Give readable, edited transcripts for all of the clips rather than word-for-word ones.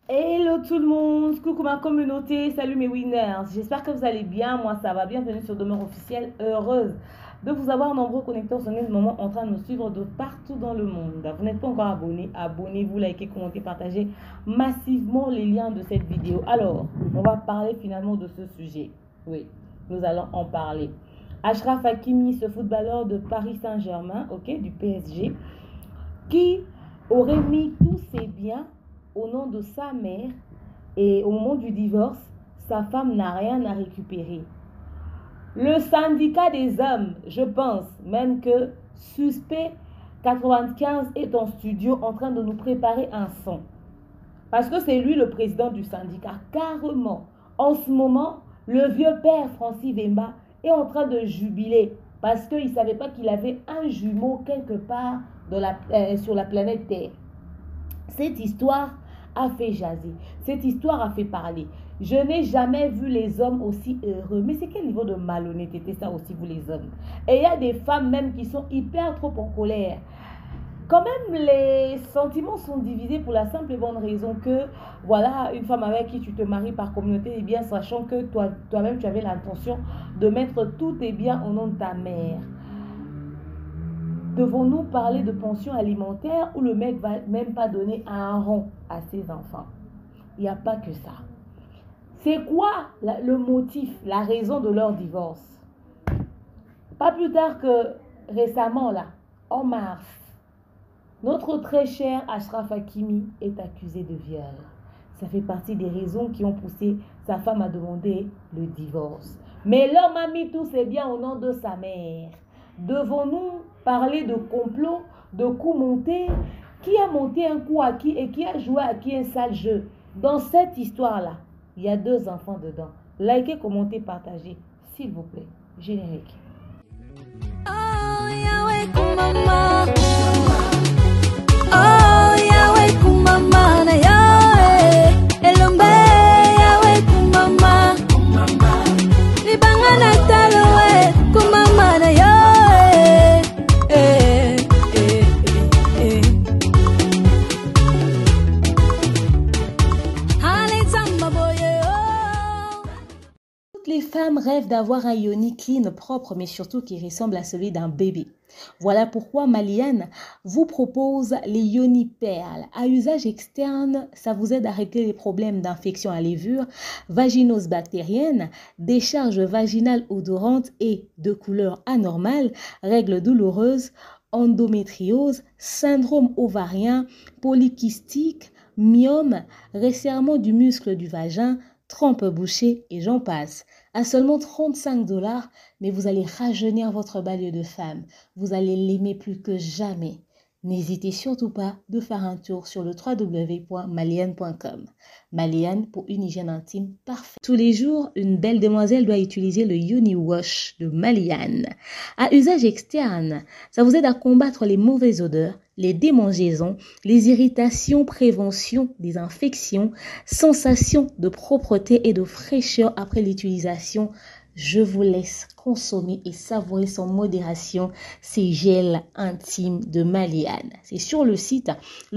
Hello tout le monde, coucou ma communauté, salut mes winners, j'espère que vous allez bien, moi ça va, bienvenue sur Demeure Officielle, heureuse de vous avoir nombreux connecteurs en ce moment en train de nous suivre de partout dans le monde. Vous n'êtes pas encore abonné, abonnez-vous, likez, commentez, partagez massivement les liens de cette vidéo. Alors, on va parler finalement de ce sujet, oui, nous allons en parler. Achraf Hakimi, ce footballeur de Paris Saint-Germain, ok, du PSG, qui aurait mis tous ses biens au nom de sa mère et au moment du divorce, sa femme n'a rien à récupérer. Le syndicat des hommes, je pense même que Suspect 95 est en studio en train de nous préparer un son. Parce que c'est lui le président du syndicat, carrément. En ce moment, le vieux père Francis Vemba est en train de jubiler parce qu'il ne savait pas qu'il avait un jumeau quelque part sur la planète Terre. Cette histoire a fait jaser. Cette histoire a fait parler. Je n'ai jamais vu les hommes aussi heureux. Mais c'est quel niveau de malhonnêteté ça aussi, vous les hommes? Et il y a des femmes même qui sont hyper trop en colère. Quand même, les sentiments sont divisés pour la simple et bonne raison que, voilà, une femme avec qui tu te maries par communauté, et bien sachant que toi-même, tu avais l'intention de mettre tous tes biens au nom de ta mère. Devons-nous parler de pension alimentaire où le mec va même pas donner un rond à ses enfants? Il n'y a pas que ça. C'est quoi le motif, la raison de leur divorce? Pas plus tard que récemment, là, en mars, notre très cher Achraf Hakimi est accusé de viol. Ça fait partie des raisons qui ont poussé sa femme à demander le divorce. Mais l'homme a mis tous ses biens au nom de sa mère. Devons-nous parler de complot, de coup monté? Qui a monté un coup à qui et qui a joué à qui un sale jeu? Dans cette histoire-là, il y a 2 enfants dedans. Likez, commentez, partagez, s'il vous plaît. Générique. Oh, Yahweh, kumama. Oh, Yahweh, kumama, na Yahweh. Elombe, Yahweh, kumama. Libangana taloe, kumama, na Yahweh. Hale tamba boye, oh. Toutes les femmes rêvent d'avoir un yoni clean, propre, mais surtout qui ressemble à celui d'un bébé. Voilà pourquoi Maliane vous propose les yoni perles. À usage externe, ça vous aide à régler les problèmes d'infection à levure, vaginose bactérienne, décharge vaginale odorante et de couleur anormale, règles douloureuses, endométriose, syndrome ovarien, polykystique, myome, resserrement du muscle du vagin, trompe bouchée et j'en passe. À seulement 35 $, mais vous allez rajeunir votre banlieue de femme. Vous allez l'aimer plus que jamais. N'hésitez surtout pas de faire un tour sur le www.maliane.com. Maliane pour une hygiène intime parfaite. Tous les jours, une belle demoiselle doit utiliser le Yoni Wash de Maliane. À usage externe, ça vous aide à combattre les mauvaises odeurs, les démangeaisons, les irritations, prévention des infections, sensation de propreté et de fraîcheur après l'utilisation. Je vous laisse consommer et savourer sans modération ces gels intimes de Maliane. C'est sur le site le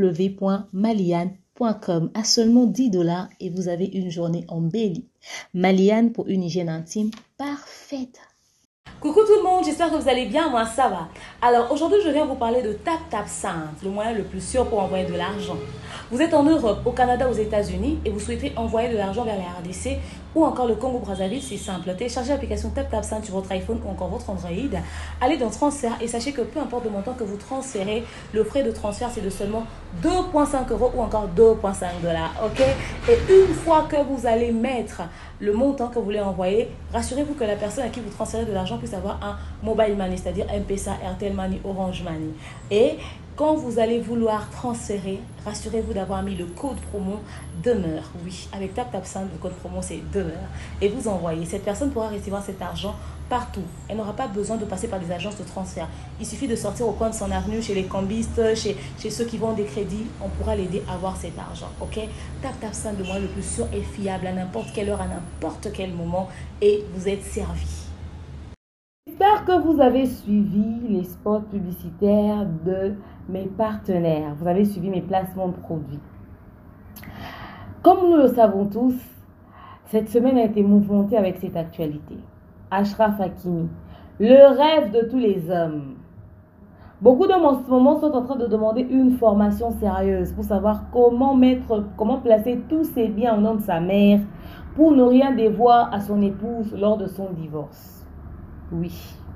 www.maliane.com à seulement 10 $ et vous avez une journée embellie. Maliane pour une hygiène intime parfaite. Coucou tout le monde, j'espère que vous allez bien, moi ça va. Alors aujourd'hui je viens vous parler de TapTapSend, le moyen le plus sûr pour envoyer de l'argent. Vous êtes en Europe, au Canada, aux États-Unis et vous souhaitez envoyer de l'argent vers la RDC ou encore le Congo-Brazzaville, c'est simple. Téléchargez l'application TapTapSend sur votre iPhone ou encore votre Android. Allez dans transfert et sachez que peu importe le montant que vous transférez, le frais de transfert c'est de seulement 2,5 € ou encore 2,5 $. Ok? Et une fois que vous allez mettre le montant que vous voulez envoyer, rassurez-vous que la personne à qui vous transférez de l'argent puisse avoir un mobile money, c'est-à-dire M-Pesa, Airtel Money, Orange Money. Et quand vous allez vouloir transférer, rassurez-vous d'avoir mis le code promo demeure. Oui, avec TapTapSend, le code promo c'est demeure. Et vous envoyez. Cette personne pourra recevoir cet argent partout. Elle n'aura pas besoin de passer par des agences de transfert. Il suffit de sortir au coin de son avenue, chez les cambistes, chez ceux qui vendent des crédits. On pourra l'aider à avoir cet argent. Ok? TapTapSend, le moyen le plus sûr et fiable à n'importe quelle heure, à n'importe quel moment. Et vous êtes servi. J'espère que vous avez suivi les spots publicitaires de mes partenaires. Vous avez suivi mes placements de produits. Comme nous le savons tous, cette semaine a été mouvementée avec cette actualité. Achraf Hakimi, le rêve de tous les hommes. Beaucoup d'hommes en ce moment sont en train de demander une formation sérieuse pour savoir comment placer tous ses biens au nom de sa mère pour ne rien dévoir à son épouse lors de son divorce. Oui.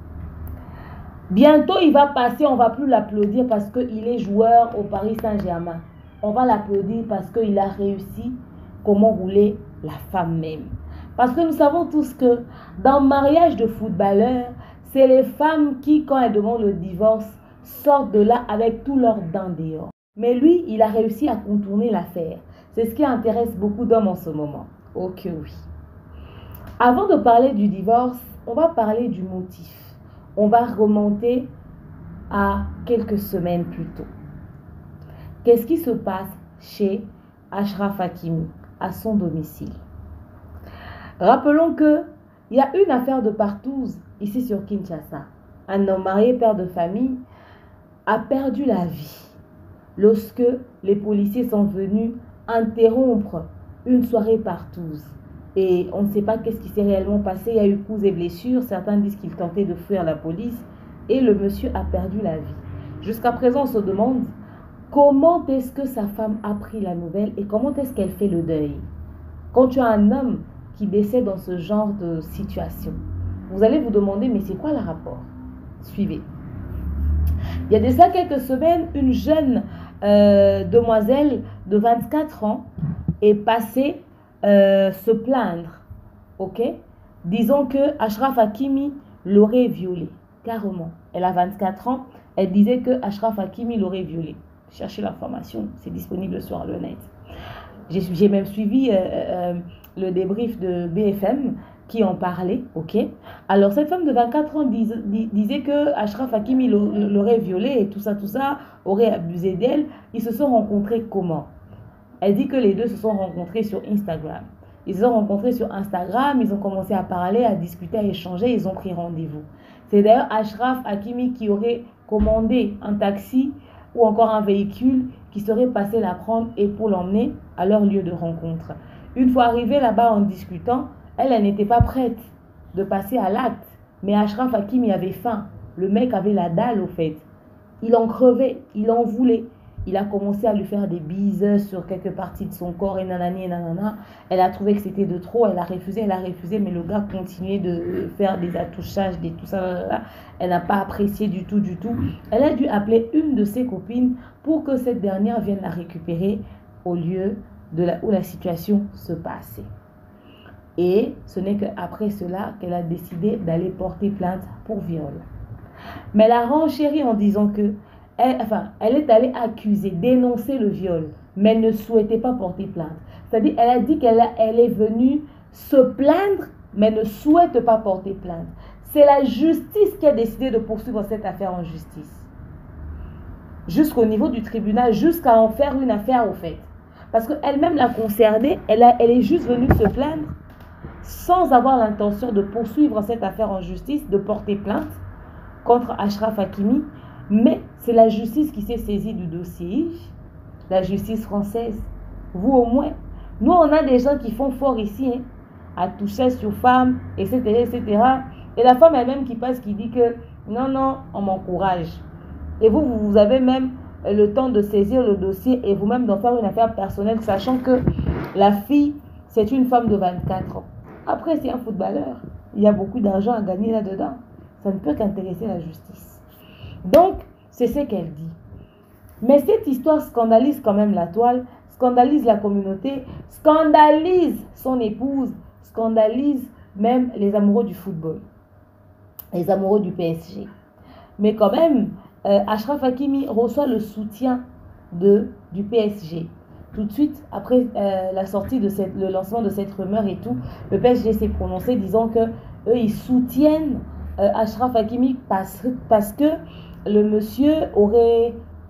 Bientôt, il va passer, on ne va plus l'applaudir parce qu'il est joueur au Paris Saint-Germain. On va l'applaudir parce qu'il a réussi comment rouler la femme même. Parce que nous savons tous que dans le mariage de footballeurs, c'est les femmes qui, quand elles demandent le divorce, sortent de là avec tous leurs dents dehors. Mais lui, il a réussi à contourner l'affaire. C'est ce qui intéresse beaucoup d'hommes en ce moment. Ok, oui. Avant de parler du divorce, on va parler du motif. On va remonter à quelques semaines plus tôt. Qu'est-ce qui se passe chez Achraf Hakimi, à son domicile? Rappelons qu'il y a une affaire de partouze ici sur Kinshasa. Un homme marié, père de famille, a perdu la vie lorsque les policiers sont venus interrompre une soirée partouze. Et on ne sait pas qu'est-ce qui s'est réellement passé. Il y a eu coups et blessures. Certains disent qu'il tentait de fuir la police. Et le monsieur a perdu la vie. Jusqu'à présent, on se demande comment est-ce que sa femme a pris la nouvelle et comment est-ce qu'elle fait le deuil. Quand tu as un homme qui décède dans ce genre de situation, vous allez vous demander, mais c'est quoi le rapport? Suivez. Il y a de ça quelques semaines, une jeune demoiselle de 24 ans est passée se plaindre, ok? Disons que Achraf Hakimi l'aurait violée, carrément. Elle a 24 ans, elle disait que Achraf Hakimi l'aurait violée. Cherchez l'information, c'est disponible sur le net. J'ai même suivi le débrief de BFM qui en parlait, ok? Alors, cette femme de 24 ans disait que Achraf Hakimi l'aurait violée et tout ça, aurait abusé d'elle. Ils se sont rencontrés comment? Elle dit que les deux se sont rencontrés sur Instagram. Ils se sont rencontrés sur Instagram, ils ont commencé à parler, à discuter, à échanger, ils ont pris rendez-vous. C'est d'ailleurs Achraf Hakimi qui aurait commandé un taxi ou encore un véhicule qui serait passé la prendre et pour l'emmener à leur lieu de rencontre. Une fois arrivée là-bas en discutant, elle n'était pas prête de passer à l'acte. Mais Achraf Hakimi avait faim. Le mec avait la dalle au fait. Il en crevait, il en voulait. Il a commencé à lui faire des bises sur quelques parties de son corps et nanani et nanana. Elle a trouvé que c'était de trop, elle a refusé, mais le gars continuait de faire des attouchages, des tout ça. Elle n'a pas apprécié du tout. Elle a dû appeler une de ses copines pour que cette dernière vienne la récupérer au lieu où la situation se passait. Et ce n'est qu'après cela qu'elle a décidé d'aller porter plainte pour viol. Mais elle a renchéri en disant que elle est allée accuser, dénoncer le viol, mais elle ne souhaitait pas porter plainte. C'est-à-dire, elle a dit qu'elle est venue se plaindre, mais ne souhaite pas porter plainte. C'est la justice qui a décidé de poursuivre cette affaire en justice. Jusqu'au niveau du tribunal, jusqu'à en faire une affaire au fait. Parce qu'elle-même l'a concernée, elle est juste venue se plaindre sans avoir l'intention de poursuivre cette affaire en justice, de porter plainte contre Achraf Hakimi. Mais c'est la justice qui s'est saisie du dossier, la justice française. Vous au moins. Nous, on a des gens qui font fort ici, hein, à toucher sur femmes, etc., etc. Et la femme elle-même qui passe, qui dit que non, on m'encourage. Et vous avez même le temps de saisir le dossier et vous-même d'en faire une affaire personnelle, sachant que la fille, c'est une femme de 24 ans. Après, c'est un footballeur. Il y a beaucoup d'argent à gagner là-dedans. Ça ne peut qu'intéresser la justice. Donc, c'est ce qu'elle dit. Mais cette histoire scandalise quand même la toile, scandalise la communauté, scandalise son épouse, scandalise même les amoureux du football, les amoureux du PSG. Mais quand même, Achraf Hakimi reçoit le soutien du PSG. Tout de suite, après la sortie de le lancement de cette rumeur et tout, le PSG s'est prononcé disant que eux, ils soutiennent Achraf Hakimi parce que le monsieur aurait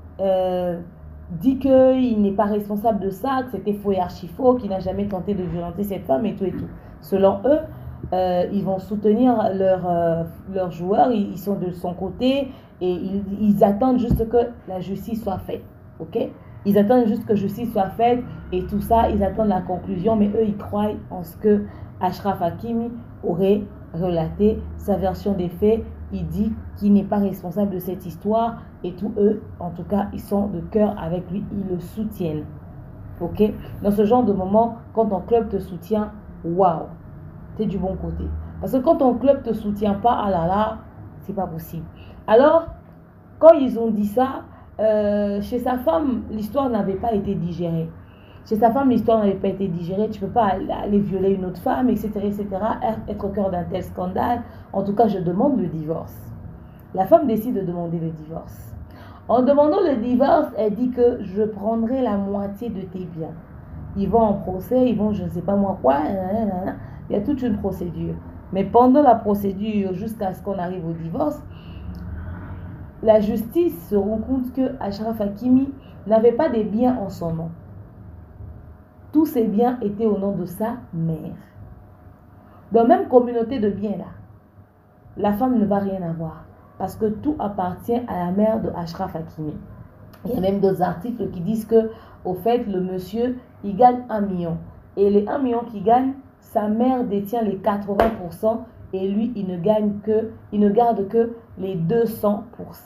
dit qu'il n'est pas responsable de ça, que c'était faux et archi faux, qu'il n'a jamais tenté de violenter cette femme et tout. Selon eux, ils vont soutenir leurs joueurs, ils sont de son côté et ils attendent juste que la justice soit faite. Ok? Ils attendent juste que justice soit faite et tout ça, ils attendent la conclusion, mais eux, ils croient en ce que Achraf Hakimi aurait relaté sa version des faits. Il dit qu'il n'est pas responsable de cette histoire et tous eux, en tout cas, ils sont de cœur avec lui, ils le soutiennent. Ok? Dans ce genre de moment, quand ton club te soutient, waouh, t'es du bon côté. Parce que quand ton club te soutient pas, ah là là, c'est pas possible. Alors, quand ils ont dit ça, chez sa femme, l'histoire n'avait pas été digérée. Chez sa femme, l'histoire n'avait pas été digérée. Tu ne peux pas aller violer une autre femme, etc., etc., être au cœur d'un tel scandale. En tout cas, je demande le divorce. La femme décide de demander le divorce. En demandant le divorce, elle dit que je prendrai la moitié de tes biens. Ils vont en procès, ils vont je ne sais pas moi quoi. Il y a toute une procédure. Mais pendant la procédure, jusqu'à ce qu'on arrive au divorce, la justice se rend compte que Achraf Hakimi n'avait pas des biens en son nom. Tous ses biens étaient au nom de sa mère. Dans la même communauté de biens là, la femme ne va rien avoir parce que tout appartient à la mère de Achraf Hakimi. Il y a même d'autres articles qui disent que, au fait, le monsieur, il gagne 1 million. Et les 1 million qu'il gagne, sa mère détient les 80% et lui, il ne garde que les 200%.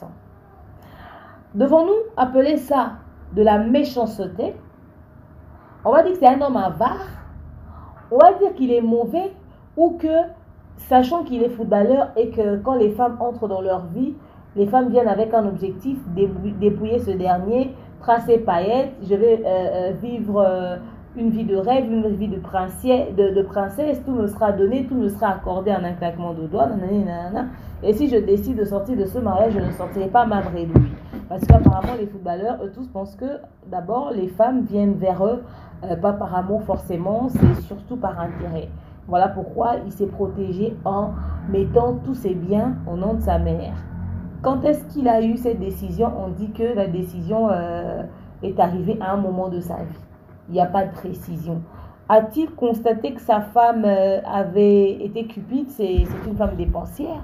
Devons-nous appeler ça de la méchanceté? On va dire que c'est un homme avare. On va dire qu'il est mauvais ou que, sachant qu'il est footballeur et que quand les femmes entrent dans leur vie, les femmes viennent avec un objectif, dépouiller ce dernier, tracer paillettes, je vais vivre une vie de rêve, une vie de princesse, tout me sera donné, tout me sera accordé en un claquement de doigts, nanana. Et si je décide de sortir de ce mariage, je ne sortirai pas ma vraie lui. Parce qu'apparemment, les footballeurs, eux tous pensent que d'abord, les femmes viennent vers eux, pas par amour forcément, c'est surtout par intérêt. Voilà pourquoi il s'est protégé en mettant tous ses biens au nom de sa mère. Quand est-ce qu'il a eu cette décision? On dit que la décision est arrivée à un moment de sa vie. Il n'y a pas de précision. A-t-il constaté que sa femme avait été cupide? C'est une femme dépensière.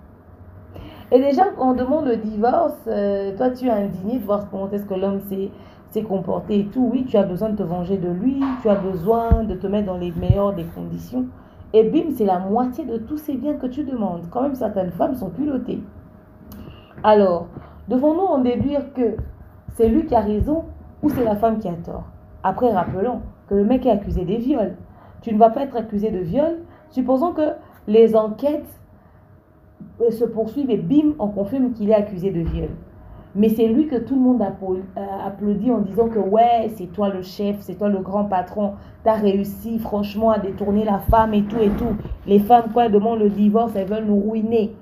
Et déjà, quand on demande le divorce, toi tu es indigné de voir comment est-ce que l'homme s'est comporté et tout. Oui, tu as besoin de te venger de lui, tu as besoin de te mettre dans les meilleures des conditions. Et bim, c'est la moitié de tous ces biens que tu demandes. Quand même, certaines femmes sont culottées. Alors, devons-nous en déduire que c'est lui qui a raison ou c'est la femme qui a tort? Après, rappelons que le mec est accusé des viols. Tu ne vas pas être accusé de viol. Supposons que les enquêtes se poursuivent et bim, on confirme qu'il est accusé de viol. Mais c'est lui que tout le monde applaudit en disant que ouais, c'est toi le chef, c'est toi le grand patron, t'as réussi franchement à détourner la femme et tout et tout. Les femmes, quand elles demandent le divorce, elles veulent nous ruiner.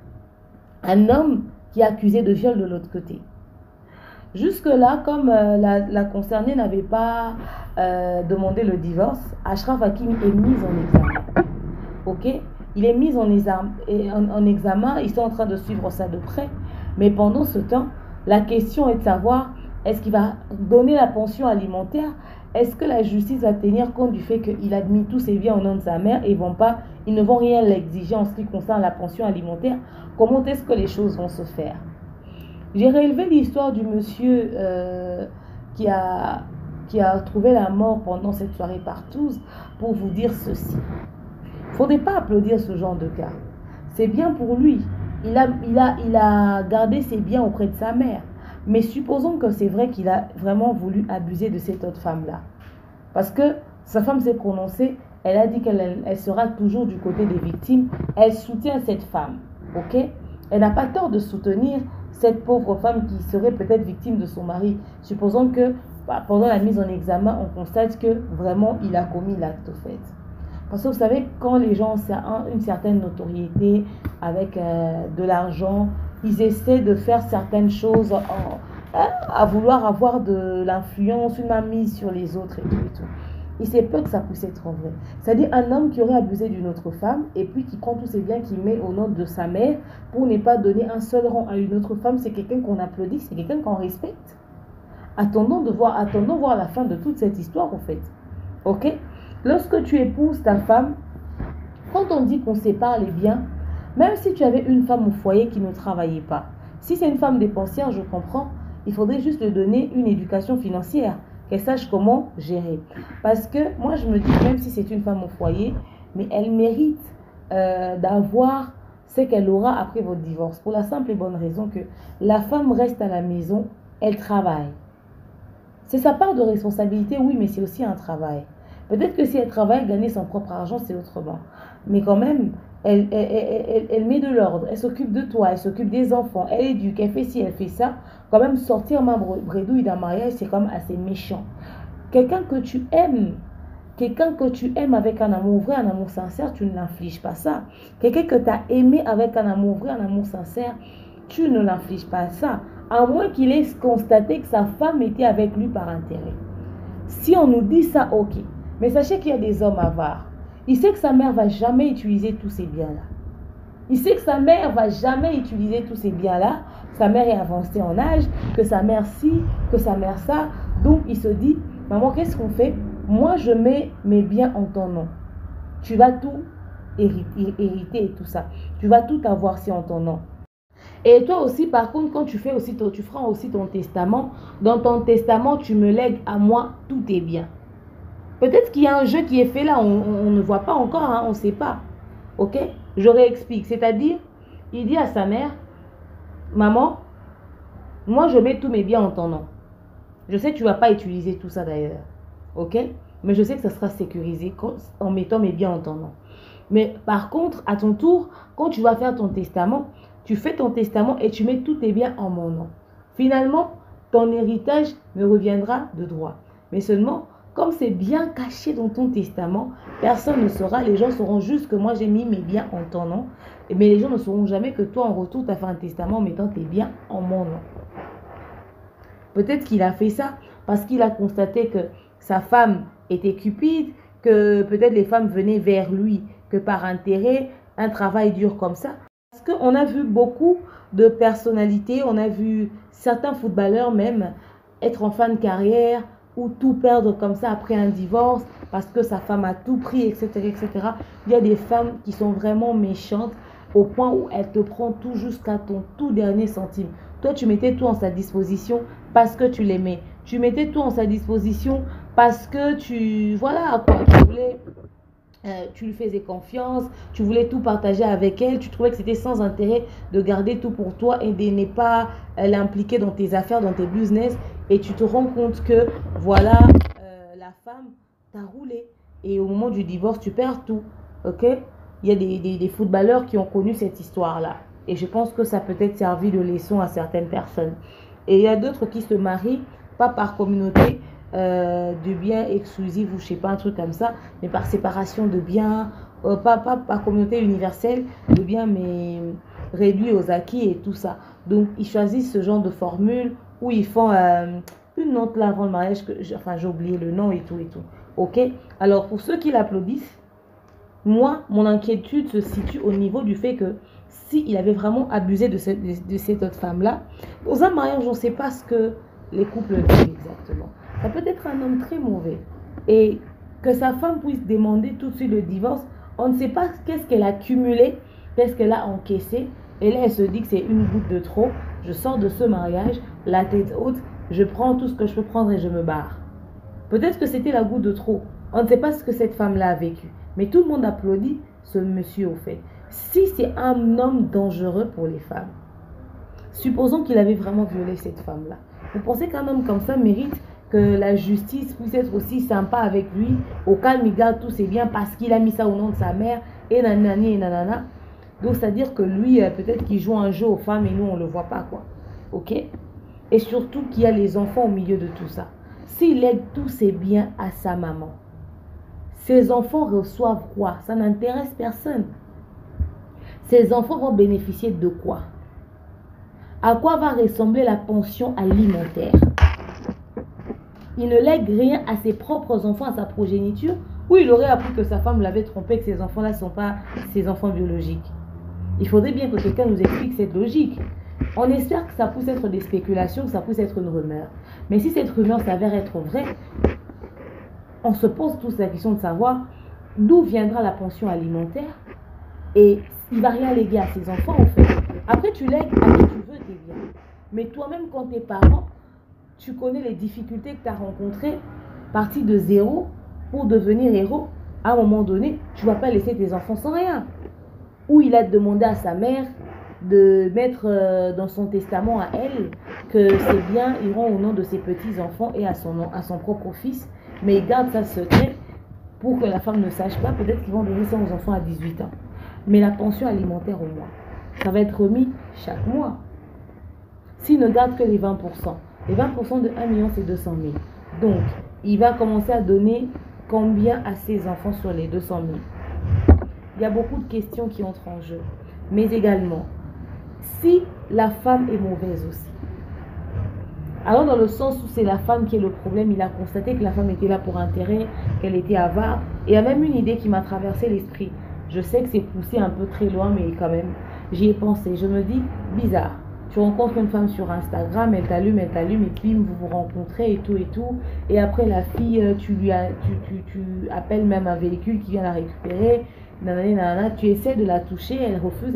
Un homme qui est accusé de viol de l'autre côté. Jusque-là, comme la concernée n'avait pas demandé le divorce, Achraf Hakimi est mis en examen. Ok? Il est mis en examen, ils sont en train de suivre ça de près. Mais pendant ce temps, la question est de savoir, est-ce qu'il va donner la pension alimentaire? Est-ce que la justice va tenir compte du fait qu'il a mis tous ses biens au nom de sa mère et ils ne vont rien l'exiger en ce qui concerne la pension alimentaire? Comment est-ce que les choses vont se faire? J'ai réélevé l'histoire du monsieur qui a trouvé la mort pendant cette soirée partouze pour vous dire ceci. Il ne faudrait pas applaudir ce genre de cas. C'est bien pour lui. Il a gardé ses biens auprès de sa mère. Mais supposons que c'est vrai qu'il a vraiment voulu abuser de cette autre femme-là. Parce que sa femme s'est prononcée, elle a dit qu'elle sera toujours du côté des victimes. Elle soutient cette femme. Ok? Elle n'a pas tort de soutenir cette pauvre femme qui serait peut-être victime de son mari. Supposons que pendant la mise en examen, on constate que vraiment il a commis l'acte au fait. Parce que vous savez, quand les gens ont une certaine notoriété avec de l'argent, ils essaient de faire certaines choses à vouloir avoir de l'influence, une mainmise sur les autres et tout et tout. Il s'est peur que ça puisse être vrai. C'est-à-dire un homme qui aurait abusé d'une autre femme et puis qui prend tous ses biens qu'il met au nom de sa mère pour ne pas donner un seul rang à une autre femme, c'est quelqu'un qu'on applaudit, c'est quelqu'un qu'on respecte. Attendons voir la fin de toute cette histoire en fait. Ok? Lorsque tu épouses ta femme, quand on dit qu'on sépare les biens, même si tu avais une femme au foyer qui ne travaillait pas, si c'est une femme dépensière, je comprends, il faudrait juste lui donner une éducation financière, qu'elle sache comment gérer. Parce que moi, je me dis, même si c'est une femme au foyer, mais elle mérite d'avoir ce qu'elle aura après votre divorce. Pour la simple et bonne raison que la femme reste à la maison, elle travaille. C'est sa part de responsabilité, oui, mais c'est aussi un travail. Peut-être que si elle travaille, gagner son propre argent, c'est autrement. Mais quand même, elle met de l'ordre, elle s'occupe de toi, elle s'occupe des enfants, elle éduque, elle fait ci, elle fait ça. Quand même, sortir ma bredouille d'un mariage, c'est quand même assez méchant. Quelqu'un que tu aimes, avec un amour vrai, un amour sincère, tu ne l'infliges pas ça. Quelqu'un que tu as aimé avec un amour vrai, un amour sincère, tu ne l'infliges pas ça. À moins qu'il ait constaté que sa femme était avec lui par intérêt. Si on nous dit ça, ok. Mais sachez qu'il y a des hommes avares. Il sait que sa mère ne va jamais utiliser tous ces biens-là. Il sait que sa mère ne va jamais utiliser tous ces biens-là. Sa mère est avancée en âge, que sa mère ci, que sa mère ça. Donc il se dit, maman, qu'est-ce qu'on fait? Moi, je mets mes biens en ton nom. Tu vas tout hériter et tout ça. Tu vas tout avoir si en ton nom. Et toi aussi, par contre, quand tu feras aussi ton testament, dans ton testament, tu me lègues à moi tous tes biens. Peut-être qu'il y a un jeu qui est fait là, on ne voit pas encore, hein, on ne sait pas. Ok? Je réexplique. C'est-à-dire, il dit à sa mère, maman, moi je mets tous mes biens en ton nom. Je sais que tu ne vas pas utiliser tout ça d'ailleurs. Ok? Mais je sais que ça sera sécurisé en mettant mes biens en ton nom. Mais par contre, à ton tour, quand tu vas faire ton testament, tu fais ton testament et tu mets tous tes biens en mon nom. Finalement, ton héritage me reviendra de droit. Mais seulement, comme c'est bien caché dans ton testament, personne ne saura. Les gens sauront juste que moi j'ai mis mes biens en ton nom. Mais les gens ne sauront jamais que toi en retour tu as fait un testament en mettant tes biens en mon nom. Peut-être qu'il a fait ça parce qu'il a constaté que sa femme était cupide, que peut-être les femmes venaient vers lui que par intérêt, un travail dur comme ça. Parce qu'on a vu beaucoup de personnalités, on a vu certains footballeurs même être en fin de carrière ou tout perdre comme ça après un divorce parce que sa femme a tout pris, etc., etc. Il y a des femmes qui sont vraiment méchantes au point où elles te prennent tout jusqu'à ton tout dernier centime. Toi, tu mettais tout en sa disposition parce que tu l'aimais. Tu mettais tout en sa disposition parce que voilà quoi, tu lui faisais confiance, tu voulais tout partager avec elle, tu trouvais que c'était sans intérêt de garder tout pour toi et de ne pas l'impliquer dans tes affaires, dans tes business. Et tu te rends compte que, voilà, la femme t'a roulé. Et au moment du divorce, tu perds tout. Ok? Il y a des footballeurs qui ont connu cette histoire-là. Et je pense que ça peut être servi de leçon à certaines personnes. Et il y a d'autres qui se marient, pas par communauté, de biens exclusifs ou je sais pas, un truc comme ça, mais par séparation de biens, pas par communauté universelle de biens, mais réduits aux acquis et tout ça. Donc ils choisissent ce genre de formule où ils font une note là avant le mariage, j'ai oublié le nom et tout et tout. Ok? Alors pour ceux qui l'applaudissent, moi, mon inquiétude se situe au niveau du fait que s'il avait vraiment abusé de cette autre femme-là, dans un mariage, on ne sait pas ce que les couples vivent exactement. Ça peut être un homme très mauvais. Et que sa femme puisse demander tout de suite le divorce, on ne sait pas qu'est-ce qu'elle a cumulé, qu'est-ce qu'elle a encaissé. Et là, elle se dit que c'est une goutte de trop. Je sors de ce mariage, la tête haute, je prends tout ce que je peux prendre et je me barre. Peut-être que c'était la goutte de trop. On ne sait pas ce que cette femme-là a vécu. Mais tout le monde applaudit ce monsieur au fait. Si c'est un homme dangereux pour les femmes, supposons qu'il avait vraiment violé cette femme-là. Vous pensez qu'un homme comme ça mérite que la justice puisse être aussi sympa avec lui, au calme, il garde tous ses biens parce qu'il a mis ça au nom de sa mère, et nanani et nanana. Donc, c'est-à-dire que lui, peut-être qu'il joue un jeu aux femmes et nous, on ne le voit pas, quoi. Ok? Et surtout qu'il y a les enfants au milieu de tout ça. S'il lègue tous ses biens à sa maman, ses enfants reçoivent quoi? Ça n'intéresse personne. Ses enfants vont bénéficier de quoi? À quoi va ressembler la pension alimentaire? Il ne lègue rien à ses propres enfants, à sa progéniture, ou il aurait appris que sa femme l'avait trompé, que ces enfants-là ne sont pas ses enfants biologiques. Il faudrait bien que quelqu'un nous explique cette logique. On espère que ça puisse être des spéculations, que ça puisse être une rumeur. Mais si cette rumeur s'avère être vraie, on se pose tous la question de savoir d'où viendra la pension alimentaire et il ne va rien léguer à ses enfants en fait. Après tu lègues à qui tu veux tes biens. Mais toi-même quand tes parents, tu connais les difficultés que tu as rencontrées, parti de zéro pour devenir héros. À un moment donné, tu ne vas pas laisser tes enfants sans rien. Ou il a demandé à sa mère de mettre dans son testament à elle que ses biens iront au nom de ses petits-enfants et à son propre fils. Mais il garde ça secret pour que la femme ne sache pas. Peut-être qu'ils vont donner ça aux enfants à 18 ans. Mais la pension alimentaire au mois, ça va être remis chaque mois. S'il ne garde que les 20%, les 20% de 1 million, c'est 200 000. Donc, il va commencer à donner combien à ses enfants sur les 200 000? Il y a beaucoup de questions qui entrent en jeu. Mais également, si la femme est mauvaise aussi. Alors dans le sens où c'est la femme qui est le problème, il a constaté que la femme était là pour intérêt, qu'elle était avare. Et il y a même une idée qui m'a traversé l'esprit. Je sais que c'est poussé un peu très loin, mais quand même, j'y ai pensé. Je me dis, bizarre. Tu rencontres une femme sur Instagram, elle t'allume, et puis vous vous rencontrez et tout. Et après, la fille, tu appelles même un véhicule qui vient la récupérer. Nanana, tu essaies de la toucher, elle refuse.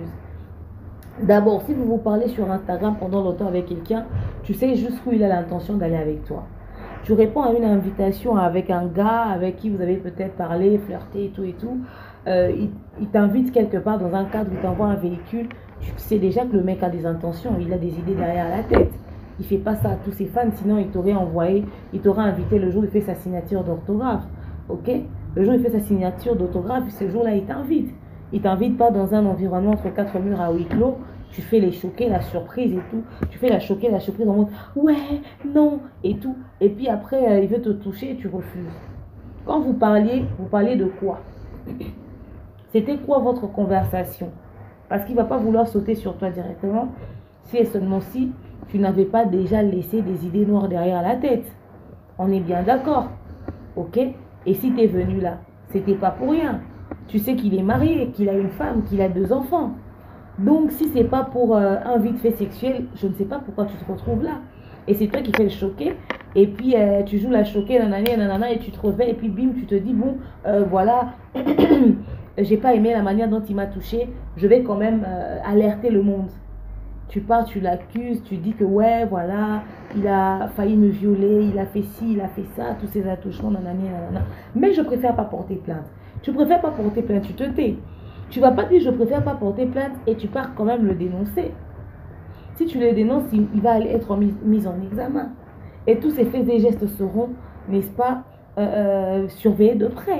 D'abord, si vous vous parlez sur Instagram pendant longtemps avec quelqu'un, tu sais jusqu'où il a l'intention d'aller avec toi. Tu réponds à une invitation avec un gars avec qui vous avez peut-être parlé, flirté et tout. Il t'invite quelque part dans un cadre, il t'envoie un véhicule. Tu sais déjà que le mec a des intentions, il a des idées derrière la tête. Il ne fait pas ça à tous ses fans, sinon il t'aurait invité le jour où il fait sa signature d'orthographe. Ok? Le jour où il fait sa signature d'autographe, ce jour-là, il t'invite. Il ne t'invite pas dans un environnement entre 4 murs à huis clos. Tu fais les choquer, la surprise et tout. Tu fais la choquer, la surprise en mode ouais, non et tout. Et puis après, il veut te toucher et tu refuses. Quand vous parliez de quoi? C'était quoi votre conversation? Parce qu'il ne va pas vouloir sauter sur toi directement si et seulement si tu n'avais pas déjà laissé des idées noires derrière la tête. On est bien d'accord. Ok? Et si tu es venu là, c'était pas pour rien. Tu sais qu'il est marié, qu'il a une femme, qu'il a 2 enfants. Donc si c'est pas pour un vite fait sexuel, je ne sais pas pourquoi tu te retrouves là. Et c'est toi qui fais le choquer. Et puis tu joues la choquée, nanana, et tu te réveilles. Et puis bim, tu te dis, bon, voilà, j'ai pas aimé la manière dont il m'a touché. Je vais quand même alerter le monde. Tu pars, tu l'accuses, tu dis que ouais, voilà, il a failli me violer, il a fait ci, il a fait ça, tous ces attouchements, nanana. Mais je préfère pas porter plainte. Tu préfères pas porter plainte, tu te tais. Tu vas pas dire je préfère pas porter plainte et tu pars quand même le dénoncer. Si tu le dénonces, il va être mis en examen. Et tous ces faits et gestes seront, n'est-ce pas, surveillés de près.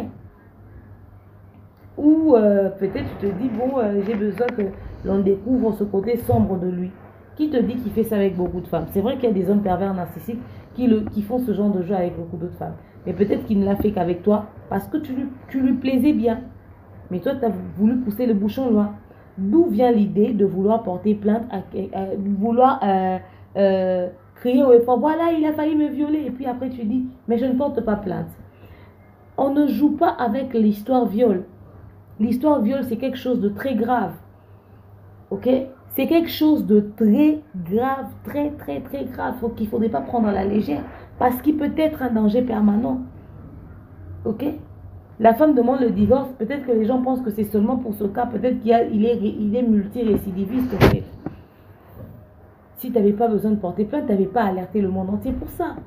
Ou peut-être tu te dis, bon, j'ai besoin que l'on découvre ce côté sombre de lui. Qui te dit qu'il fait ça avec beaucoup de femmes? C'est vrai qu'il y a des hommes pervers narcissiques qui font ce genre de jeu avec beaucoup d'autres femmes. Mais peut-être qu'il ne l'a fait qu'avec toi parce que tu lui plaisais bien. Mais toi, tu as voulu pousser le bouchon loin. D'où vient l'idée de vouloir porter plainte, vouloir crier au effort, voilà, il a failli me violer. Et puis après, tu dis, mais je ne porte pas plainte. On ne joue pas avec l'histoire viol. L'histoire viol, c'est quelque chose de très grave. Ok? C'est quelque chose de très grave, très grave, qu'il ne faudrait pas prendre à la légère, parce qu'il peut être un danger permanent. Ok? La femme demande le divorce, peut-être que les gens pensent que c'est seulement pour ce cas, peut-être qu'il est multirécidiviste en fait. Si tu n'avais pas besoin de porter plainte, tu n'avais pas alerté le monde entier pour ça.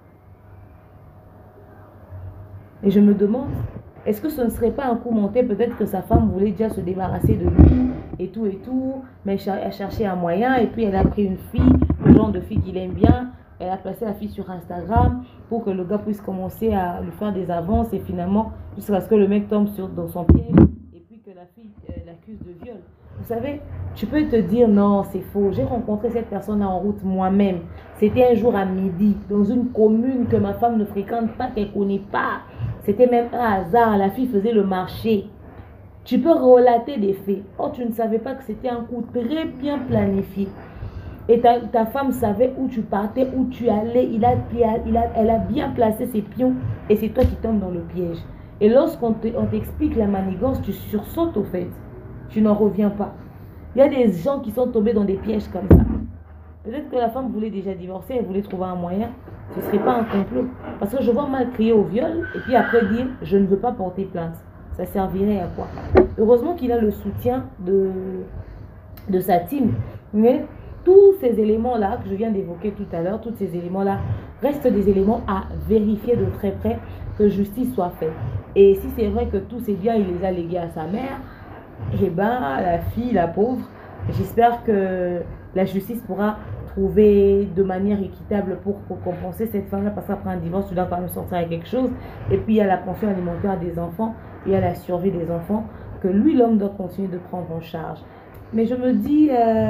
Et je me demande, est-ce que ce ne serait pas un coup monté? Peut-être que sa femme voulait déjà se débarrasser de lui et tout, mais elle a cherché un moyen et puis elle a pris une fille, le genre de fille qu'il aime bien. Elle a placé la fille sur Instagram pour que le gars puisse commencer à lui faire des avances et finalement, jusqu'à ce que le mec tombe dans son piège et puis que la fille l'accuse de viol. Vous savez, tu peux te dire non, c'est faux. J'ai rencontré cette personne en route moi-même. C'était un jour à midi dans une commune que ma femme ne fréquente pas, qu'elle ne connaît pas. C'était même un hasard. La fille faisait le marché. Tu peux relater des faits. Oh, tu ne savais pas que c'était un coup très bien planifié. Et ta femme savait où tu partais, où tu allais. Elle a bien placé ses pions et c'est toi qui tombes dans le piège. Et lorsqu'on t'explique la manigance, tu sursautes au fait. Tu n'en reviens pas. Il y a des gens qui sont tombés dans des pièges comme ça. Peut-être que la femme voulait déjà divorcer, elle voulait trouver un moyen. Ce ne serait pas un complot. Parce que je vois mal crier au viol et puis après dire je ne veux pas porter plainte. Ça servirait à quoi? Heureusement qu'il a le soutien de sa team. Mais Tous ces éléments-là que je viens d'évoquer tout à l'heure, tous ces éléments-là restent des éléments à vérifier de très près, que justice soit faite. Et si c'est vrai que tous ces biens, il les a légués à sa mère, eh ben, la fille, la pauvre, j'espère que la justice pourra trouver de manière équitable pour compenser cette femme-là, parce qu'après un divorce, tu dois quand même sortir avec quelque chose. Et puis, il y a la pension alimentaire des enfants, il y a la survie des enfants, que lui, l'homme, doit continuer de prendre en charge. Mais je me dis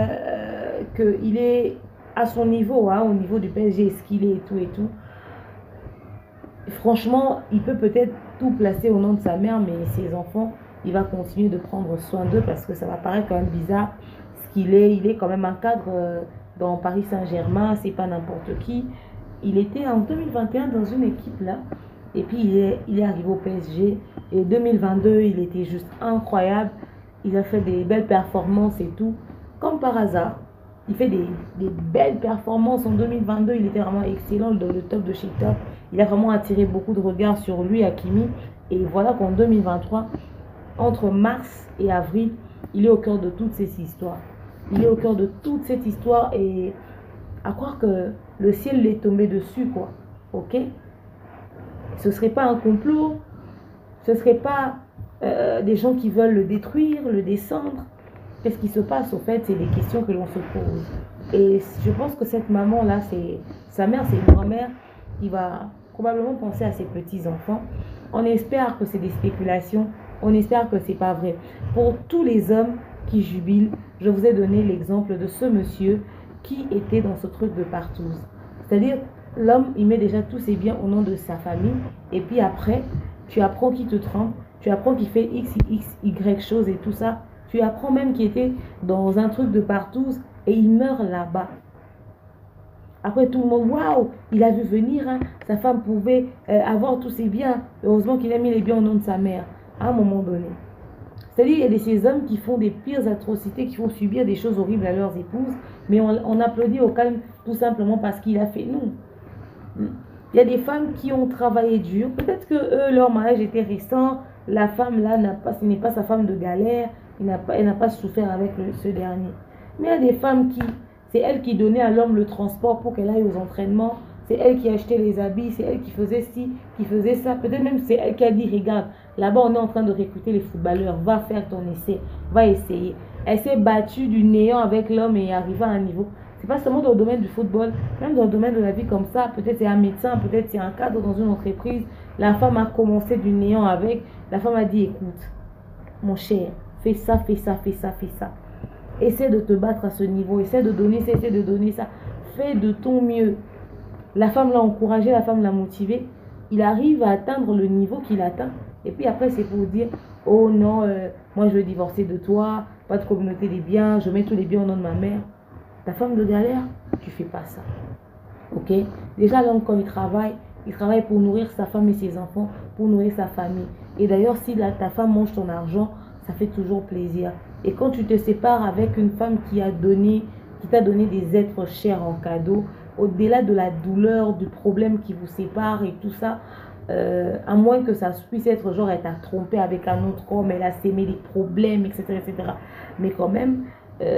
qu'il est à son niveau, hein, au niveau du PSG, ce qu'il est et tout et tout. Franchement, il peut peut-être tout placer au nom de sa mère, mais ses enfants, il va continuer de prendre soin d'eux parce que ça va paraître quand même bizarre ce qu'il est. Il est quand même un cadre dans Paris Saint-Germain, c'est pas n'importe qui. Il était en 2021 dans une équipe là, et puis il est arrivé au PSG. Et 2022, il était juste incroyable. Il a fait des belles performances et tout. Comme par hasard, il fait des belles performances. En 2022, il était vraiment excellent dans le top de chez top. Il a vraiment attiré beaucoup de regards sur lui, Hakimi. Et voilà qu'en 2023, entre mars et avril, il est au cœur de toutes ces histoires. Il est au cœur de toute cette histoire et à croire que le ciel l'est tombé dessus, quoi. Ok? Ce ne serait pas un complot. Ce ne serait pas des gens qui veulent le détruire, le descendre. Qu'est-ce qui se passe au fait? C'est des questions que l'on se pose. Et je pense que cette maman-là, sa mère, c'est une grand-mère qui va probablement penser à ses petits-enfants. On espère que c'est des spéculations. On espère que c'est pas vrai. Pour tous les hommes qui jubilent, je vous ai donné l'exemple de ce monsieur qui était dans ce truc de partouze. C'est-à-dire, l'homme, il met déjà tous ses biens au nom de sa famille. Et puis après, tu apprends qu'il te trompe. Tu apprends qu'il fait X, Y chose et tout ça. Tu apprends même qu'il était dans un truc de partouze et il meurt là-bas. Après tout le monde, waouh, il a vu venir, hein, sa femme pouvait avoir tous ses biens. Heureusement qu'il a mis les biens au nom de sa mère, à un moment donné. C'est-à-dire, il y a ces hommes qui font des pires atrocités, qui font subir des choses horribles à leurs épouses, mais on applaudit au calme tout simplement parce qu'il a fait nous. Il y a des femmes qui ont travaillé dur. Peut-être que eux, leur mariage était récent. La femme là, ce n'est pas sa femme de galère. Elle n'a pas souffert avec ce dernier. Mais il y a des femmes qui, c'est elle qui donnait à l'homme le transport pour qu'elle aille aux entraînements. C'est elle qui achetait les habits. C'est elle qui faisait ci, qui faisait ça. Peut-être même c'est elle qui a dit, regarde, là-bas on est en train de recruter les footballeurs. Va faire ton essai. Va essayer. Elle s'est battue du néant avec l'homme et est arrivée à un niveau. C'est pas seulement dans le domaine du football, même dans le domaine de la vie comme ça. Peut-être c'est un médecin, peut-être c'est un cadre dans une entreprise. La femme a commencé du néant avec. La femme a dit, écoute, mon cher, fais ça, fais ça, fais ça, fais ça. Essaie de te battre à ce niveau. Essaie de donner ça, essaie de donner ça. Fais de ton mieux. La femme l'a encouragé, la femme l'a motivé. Il arrive à atteindre le niveau qu'il atteint. Et puis après, c'est pour dire, oh non, moi je veux divorcer de toi. Pas de communauté des biens. Je mets tous les biens au nom de ma mère. Ta femme de galère, tu fais pas ça. Ok? Déjà, l'homme, quand il travaille pour nourrir sa femme et ses enfants, pour nourrir sa famille. Et d'ailleurs, si ta femme mange ton argent, ça fait toujours plaisir. Et quand tu te sépares avec une femme qui t'a donné des êtres chers en cadeau, au-delà de la douleur, du problème qui vous sépare et tout ça, à moins que ça puisse être genre, elle t'a trompé avec un autre homme, elle a sémé des problèmes, etc., etc. Mais quand même,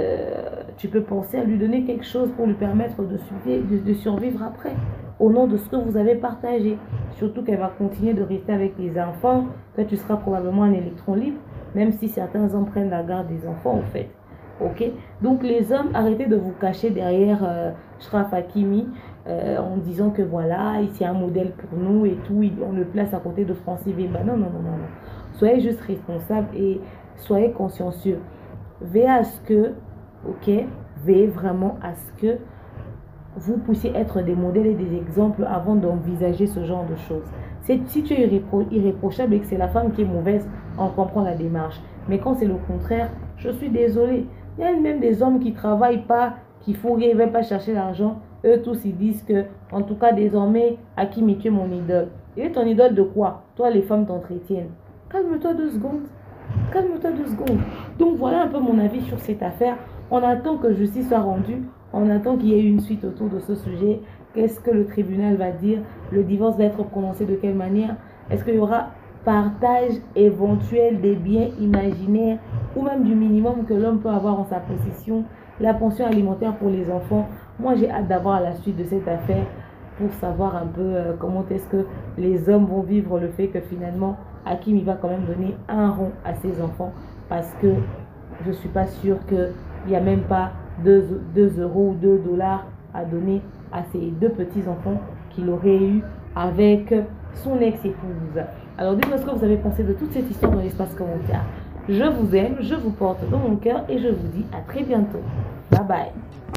tu peux penser à lui donner quelque chose pour lui permettre de survivre après, au nom de ce que vous avez partagé. Surtout qu'elle va continuer de rester avec les enfants. Toi, tu seras probablement un électron libre, même si certains hommes prennent la garde des enfants, en fait. Ok? Donc, les hommes, arrêtez de vous cacher derrière Shraf Hakimi en disant que voilà, c'est un modèle pour nous et tout. On le place à côté de Francis Weber. Non, non, non, non, non. Soyez juste responsables et soyez consciencieux. Veillez à ce que, ok, veillez vraiment à ce que vous puissiez être des modèles et des exemples avant d'envisager ce genre de choses. Si tu es irréprochable et que c'est la femme qui est mauvaise, on comprend la démarche. Mais quand c'est le contraire, je suis désolée. Il y a même des hommes qui ne travaillent pas, qui fourrent, ils ne veulent pas chercher l'argent. Eux tous, ils disent que, en tout cas, désormais, Hakimi, tu es mon idole. Il est ton idole de quoi? Toi, les femmes t'entretiennent. Calme-toi 2 secondes. Calme-toi 2 secondes. Donc, voilà un peu mon avis sur cette affaire. On attend que justice soit rendue. On attend qu'il y ait une suite autour de ce sujet. Qu'est-ce que le tribunal va dire? Le divorce va être prononcé de quelle manière? Est-ce qu'il y aura partage éventuel des biens imaginaires ou même du minimum que l'homme peut avoir en sa possession? la pension alimentaire pour les enfants. Moi, j'ai hâte d'avoir la suite de cette affaire pour savoir un peu comment est-ce que les hommes vont vivre le fait que finalement, Hakim, il va quand même donner un rond à ses enfants parce que je ne suis pas sûre qu'il n'y a même pas 2 euros ou 2 dollars à donner à ces 2 petits-enfants qu'il aurait eu avec son ex-épouse. Alors dites-moi ce que vous avez pensé de toute cette histoire dans l'espace commentaire. Je vous aime, je vous porte dans mon cœur et je vous dis à très bientôt. Bye bye.